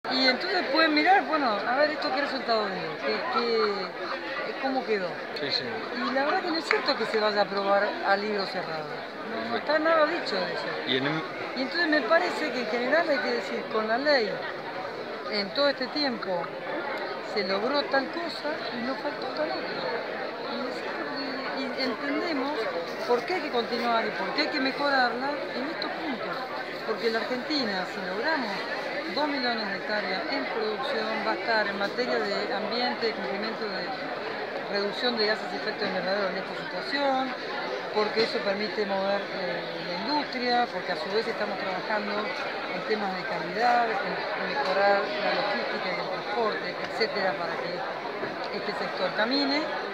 Y entonces pueden mirar, bueno, a ver esto qué resultado dio, cómo quedó. Sí, sí. Y la verdad que no es cierto que se vaya a aprobar a libro cerrado. No está nada dicho de eso. Y entonces me parece que en general hay que decir, con la ley, en todo este tiempo, se logró tal cosa y no faltó tal otra. Y entendemos por qué hay que continuar y por qué hay que mejorarla en estos puntos. Porque la Argentina, si logramos 2 millones de hectáreas en producción, va a estar en materia de ambiente, de cumplimiento de reducción de gases de efecto invernadero en esta situación, porque eso permite mover la industria, porque a su vez estamos trabajando en temas de calidad, en mejorar la logística y el transporte, etcétera, para que este sector camine.